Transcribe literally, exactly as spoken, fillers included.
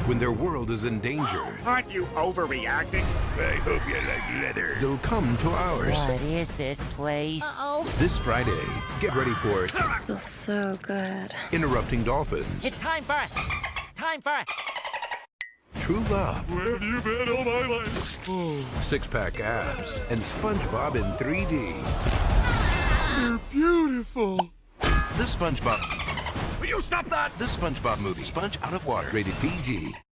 when their world is in danger. Aren't you overreacting? I hope you like leather. They'll come to ours. What is this place? Uh-oh. This Friday, get ready for Feels so good. Interrupting Dolphins, It's time for it. Time for it. True Love, Where have you been all my life? Oh, Six-Pack Abs, and SpongeBob in three D. they're beautiful. The SpongeBob... Will you stop that? The SpongeBob movie, Sponge Out of Water, rated P G.